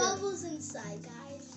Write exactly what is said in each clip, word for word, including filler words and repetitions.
bubbles inside, guys.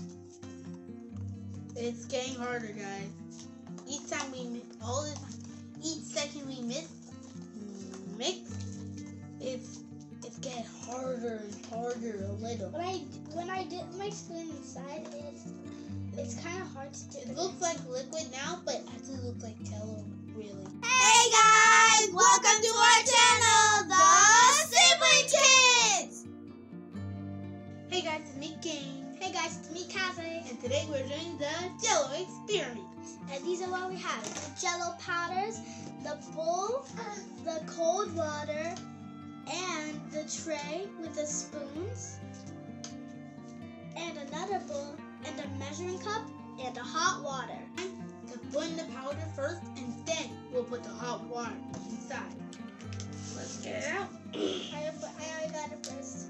It's getting harder, guys. Each time we mi- all this, each second we miss mix, it's it's getting harder and harder a little. When I when I dip my spoon inside, it's it's kind of hard to do. It looks like liquid now, but actually looks like jello, really. Hey guys, welcome to our channel, The Sibling Kids. Hey guys, it's me, Kaze. Hey guys, it's me, Kaze. And today we're doing the jello experiment. And these are what we have: the jello powders, the bowl, the cold water, and the tray with the spoons, and another bowl, and a measuring cup, and a hot water. To put in the powder first, and then we'll put the hot water inside. Let's get it out. I, I already got it first.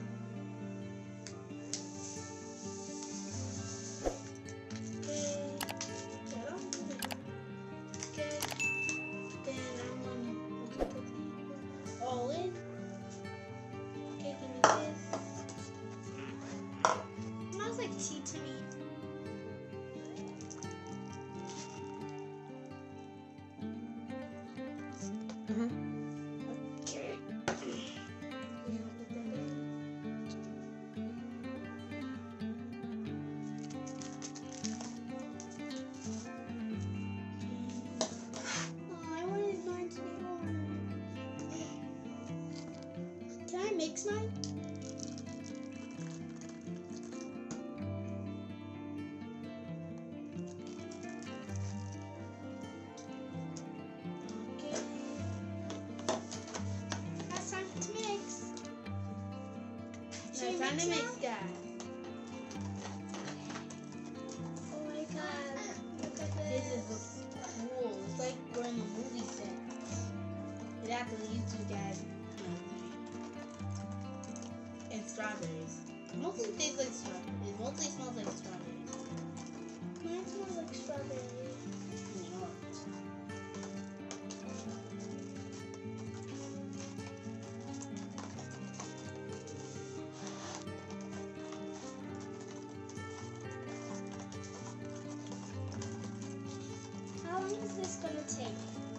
All in. Okay, give me this. Smells like tea to me. Mm-hmm. Okay. Oh, I wanted mine to be warm. Can I mix mine? Now it's time to mix, guys. Oh my god, look at This this. is cool. It's like we're in a movie set. It actually used to, guys. And strawberries. It mostly tastes like strawberries. It mostly smells like strawberries. Mine smells like strawberry. How long is this gonna take?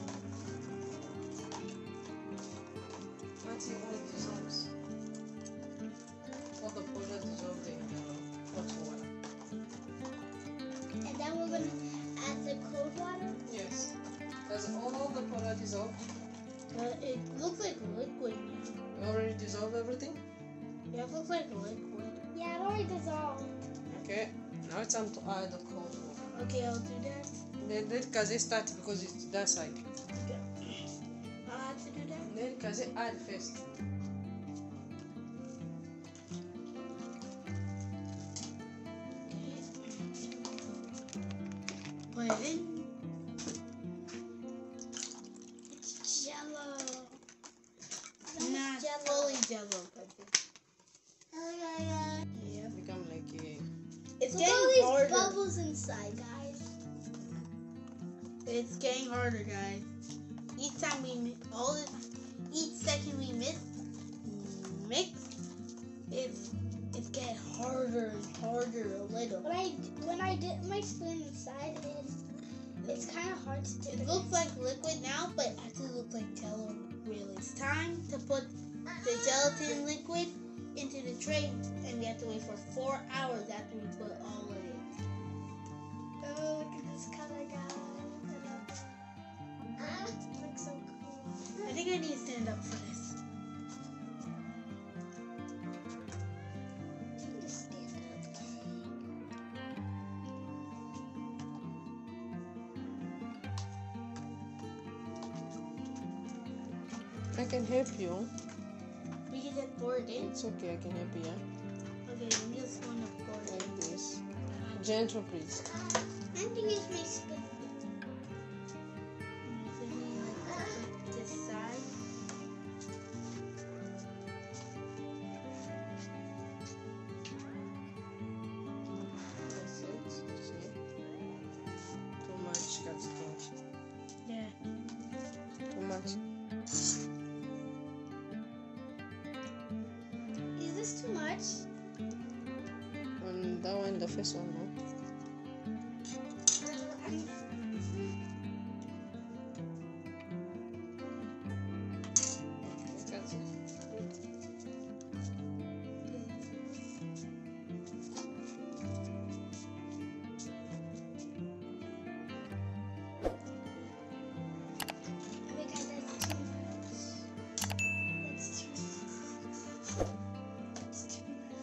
Until all it dissolves. All the powder dissolved in the hot water. And then we're gonna add the cold water. Yes. Does all the powder dissolve? But it looks like liquid now. You already dissolved everything? Yeah, it looks like liquid. Yeah, it already dissolved. Okay. Now it's time to add the cold water. Okay, I'll do that. Let, let Kaze start because it's that side. I'll have to do that. Let Kaze add first. Put it in. It's jello. Not jello. fully jello. Oh my god. Yeah, become like a... It's Look at getting all these harder. bubbles inside, guys. It's getting harder, guys. Each time we mi- all this, each second we miss mix, it's it's getting harder and harder a little. When I when I dip my spoon inside, it's it's kind of hard to do. It looks like liquid now, but actually looks like jello. Really, it's time to put the gelatin liquid into the tray, and we have to wait for four hours after we put all of it. Oh, look at this color, guys. It looks so cool. I think I need to stand up for this. You can just stand up. I can help you. We can just pour it in. It's okay, I can help you. Yeah? Okay, I'm just gonna pour it in. Like this. Gentle, please. I have to use my spoon. This side. That's it. See? Too much, Kaze, think. Yeah. Too much. Is this too much? that one, the first one, no? That's it. Oh my god, that's too much. That's too much. That's too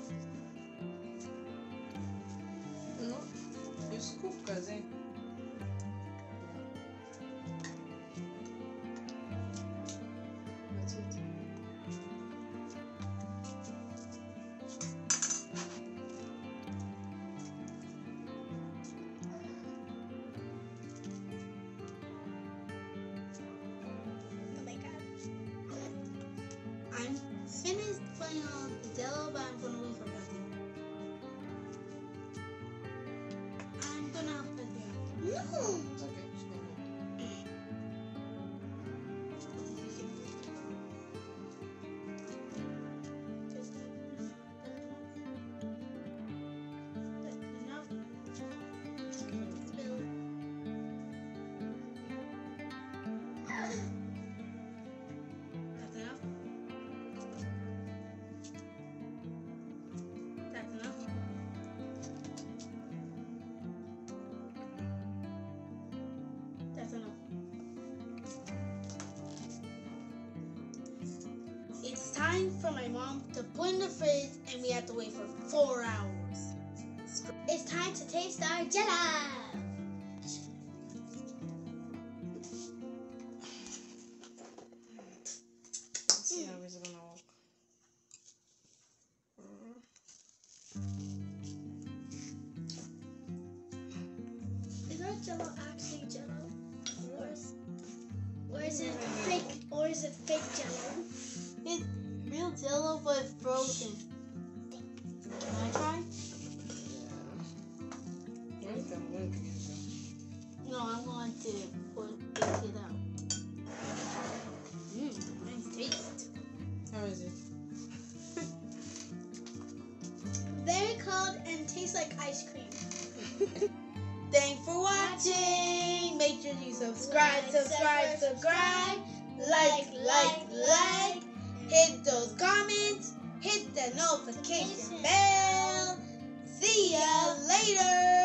much. No, you scoop, Kaze. That's it. Oh my god. I'm finished putting on the jello, but I'm gonna wait for nothing. I'm gonna put it out. No! It's okay. Just go ahead. Enough. Spill. That's enough. That's enough. That's enough. It's time for my mom to put in the fridge, and we have to wait for four hours. It's time to taste our jello! Let's see how it's gonna work. Is our jello actually jello? Or is, or is it fake? Or is it fake jello? It's real jello, but it's frozen. Can I try? Wait, I'm going to use it. No, I'm going to put it out. Mmm, nice taste. How is it? Very cold and tastes like ice cream. Thanks for watching. Make sure you subscribe, subscribe, subscribe. Like, like, like. Hit those comments. Hit the notification bell. See ya later.